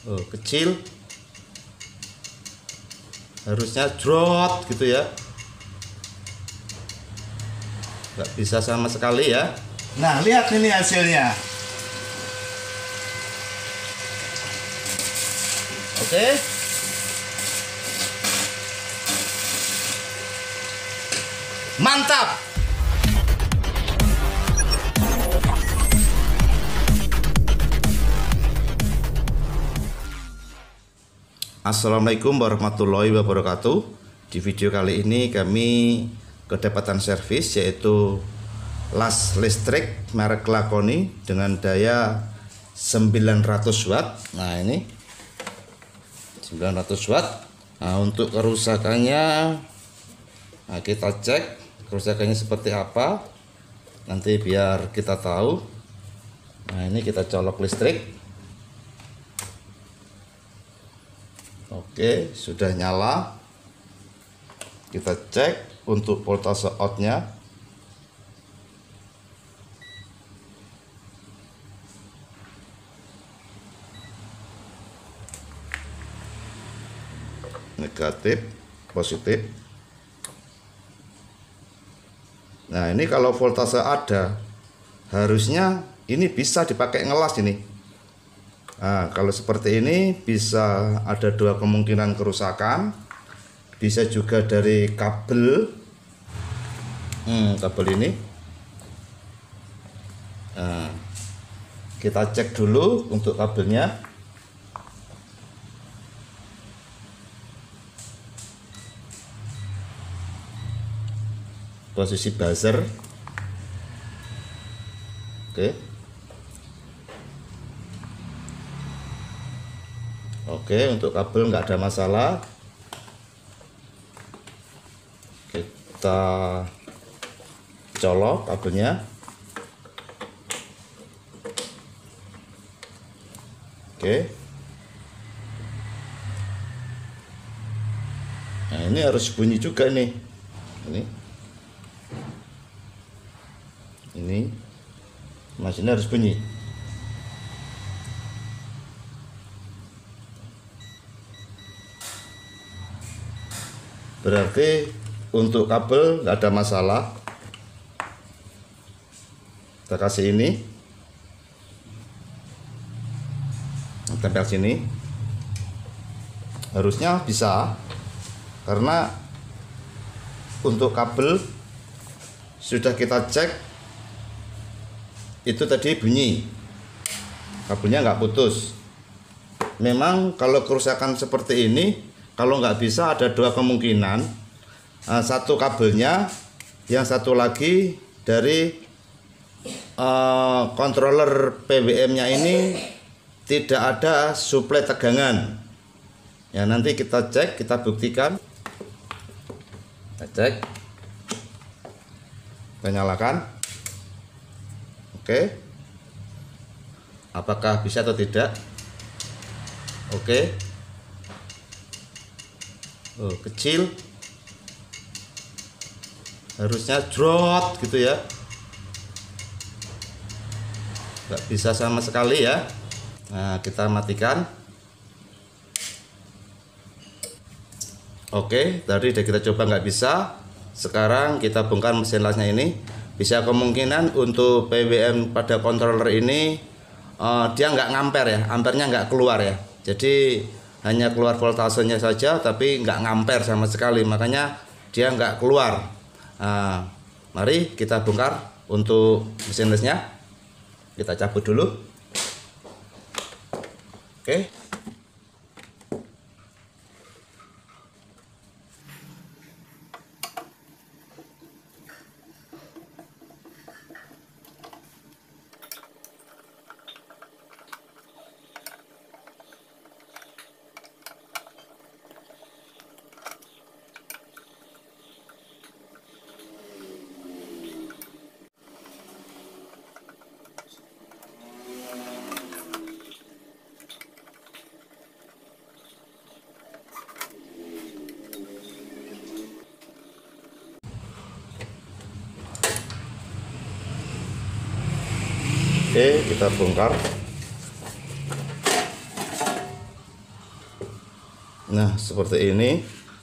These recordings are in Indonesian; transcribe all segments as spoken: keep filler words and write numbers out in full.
oh, kecil, harusnya drot gitu ya, nggak bisa sama sekali ya. Nah, lihat ini hasilnya. Oke, mantap. Assalamualaikum warahmatullahi wabarakatuh. Di video kali ini kami kedapatan servis yaitu las listrik merek Lakoni dengan daya sembilan ratus watt. Nah, ini sembilan ratus watt. Nah, untuk kerusakannya, nah, kita cek kerusakannya seperti apa. Nanti biar kita tahu. Nah, ini kita colok listrik. Oke, sudah nyala. Kita cek untuk voltase outnya. Negatif, positif. Nah, ini kalau voltase ada, harusnya ini bisa dipakai ngelas ini. Nah, kalau seperti ini bisa ada dua kemungkinan kerusakan, bisa juga dari kabel, hmm, kabel ini. Nah, kita cek dulu untuk kabelnya. Posisi buzzer. Oke. Oke, untuk kabel nggak ada masalah. Kita colok kabelnya. Oke. Nah, ini harus bunyi juga nih. Ini. Ini mesinnya harus bunyi. Berarti untuk kabel nggak ada masalah. Kita kasih ini, tempel sini, harusnya bisa, karena untuk kabel sudah kita cek itu tadi bunyi, kabelnya nggak putus. Memang kalau kerusakan seperti ini, kalau nggak bisa ada dua kemungkinan. Nah, satu kabelnya, yang satu lagi dari uh, controller P W M-nya ini tidak ada suplai tegangan. Ya, nanti kita cek, kita buktikan. Kita cek, kita nyalakan. Oke, apakah bisa atau tidak? Oke. Oh, kecil, harusnya drot gitu ya, nggak bisa sama sekali ya. Nah, kita matikan. Oke, tadi udah kita coba nggak bisa. Sekarang kita bongkar mesin lasnya ini. Bisa kemungkinan untuk P W M pada controller ini uh, dia nggak ngamper ya, ampernya nggak keluar ya. Jadi hanya keluar voltasenya saja, tapi nggak ngamper sama sekali, makanya dia nggak keluar. Nah, mari kita bongkar untuk mesin lesnya. Kita cabut dulu. Oke. Oke, kita bongkar. Nah, seperti ini.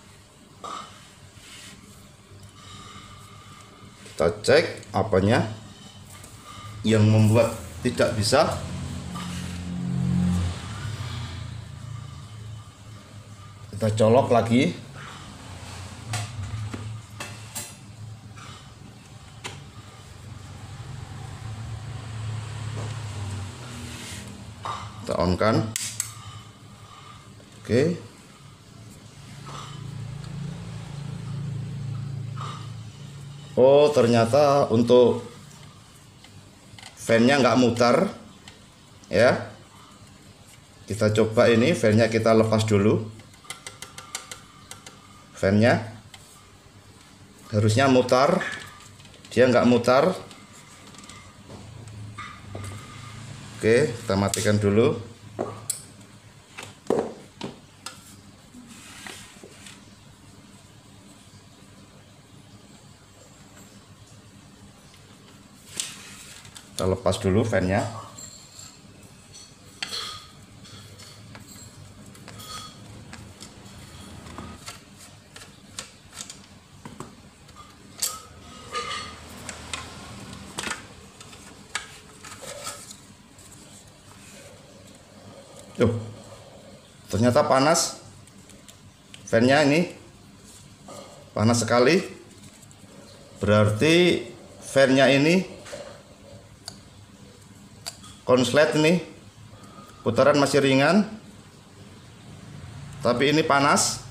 Kita cek apanya yang membuat tidak bisa. Kita colok lagi. Kita on kan. Oke. Oh, ternyata untuk fan-nya nggak mutar ya. Kita coba ini, fan-nya kita lepas dulu. Fan-nya harusnya mutar, dia nggak mutar. Oke, kita matikan dulu. Kita lepas dulu fan-nya. Tuh, ternyata panas. Fan-nya ini panas sekali. Berarti fan-nya ini konslet ini putaran masih ringan, tapi ini panas,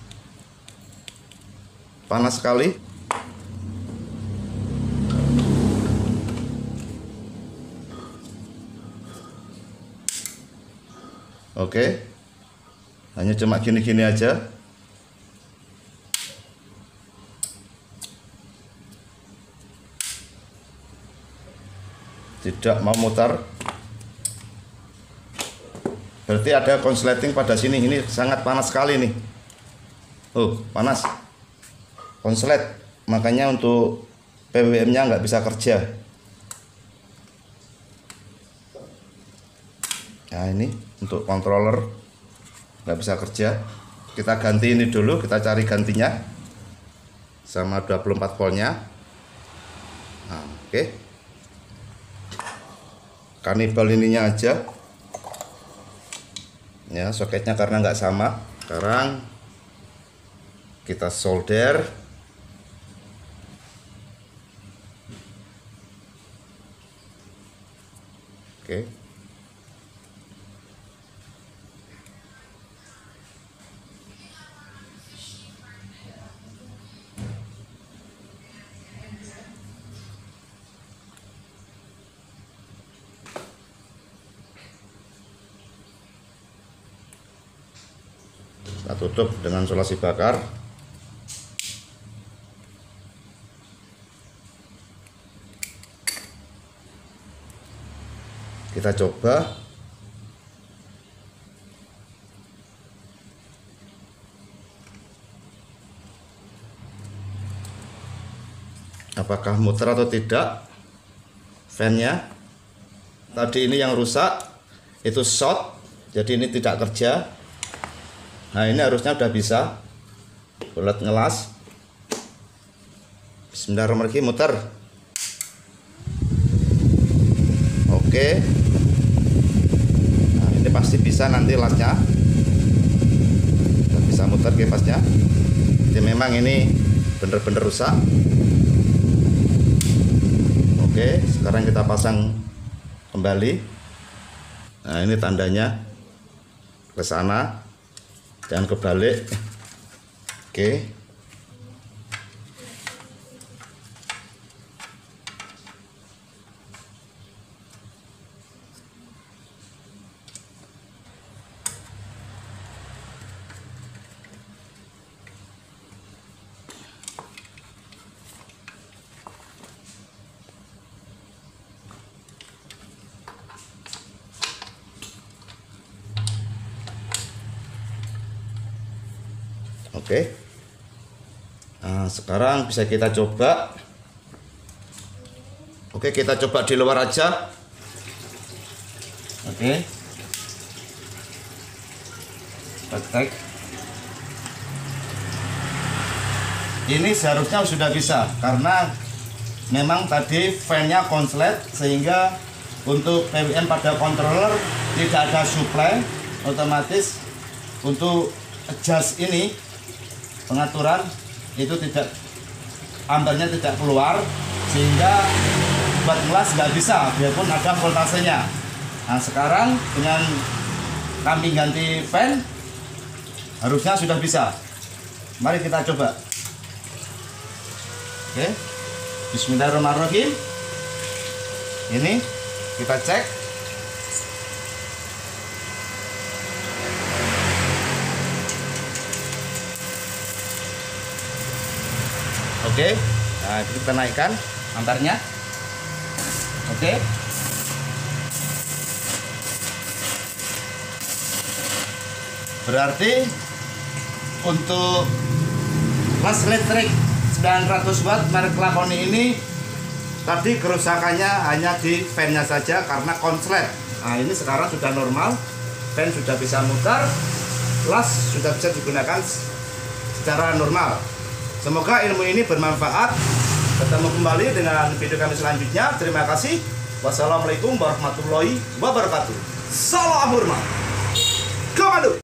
panas sekali. Oke, hanya cuma gini-gini aja. Tidak mau mutar. Berarti ada konsleting pada sini. Ini sangat panas sekali nih. Oh, panas. Konslet. Makanya untuk P W M-nya nggak bisa kerja. Nah, ini untuk controller nggak bisa kerja. Kita ganti ini dulu. Kita cari gantinya sama dua puluh empat voltnya. Nah, oke. Okay. Kanibal ininya aja. Ya, soketnya karena nggak sama. Sekarang kita solder. Oke. Kita tutup dengan solasi bakar. Kita coba. Apakah muter atau tidak fan-nya. Tadi ini yang rusak, itu short, jadi ini tidak kerja. Nah, ini harusnya udah bisa. Bulat ngelas. Bismillahirrahmanirrahim, muter. Oke. Nah, ini pasti bisa nanti lasnya. Udah bisa muter kipasnya. Jadi memang ini bener-bener rusak. Oke, sekarang kita pasang kembali. Nah, ini tandanya ke sana dan kebalik. Oke. Oke. Nah, sekarang bisa kita coba. Oke, kita coba di luar aja. Oke. Praktek. ini seharusnya sudah bisa, karena memang tadi fan-nya konslet sehingga untuk P W M pada controller tidak ada supply, otomatis untuk adjust ini pengaturan itu tidak, ampernya tidak keluar, sehingga buat ngelas nggak bisa biarpun ada voltasenya. Nah sekarang dengan kami ganti fan harusnya sudah bisa. Mari kita coba. Oke, bismillahirrahmanirrahim. Ini kita cek. Oke, nah itu kita naikkan ampernya. Oke, berarti untuk las listrik sembilan ratus watt merek Lakoni ini tadi kerusakannya hanya di fan-nya saja karena konslet. Nah ini sekarang sudah normal, fan sudah bisa mutar, las sudah bisa digunakan secara normal. Semoga ilmu ini bermanfaat. Ketemu kembali dengan video kami selanjutnya. Terima kasih. Wassalamualaikum warahmatullahi wabarakatuh. Salam hormat. Komando.